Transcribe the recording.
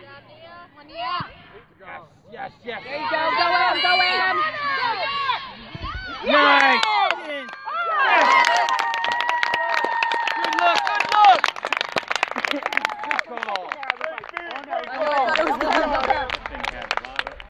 Yes, yes, yes. There you go, go in, go in.